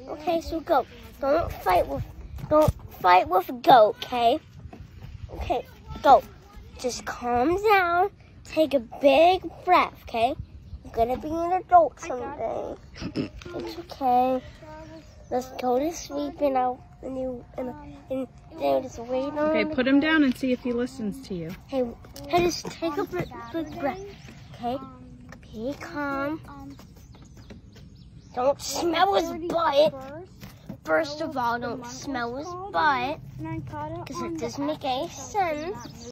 Okay, so go. Don't fight with goat, okay? Okay, go. Just calm down. Take a big breath, okay? You're gonna be an adult someday. It's okay. Let's go to sleep and then just wait on. Okay, put him down and see if he listens to you. Hey, just take a big breath, okay? Be calm. Don't smell his butt. First of all, don't smell his butt, because it doesn't make any sense.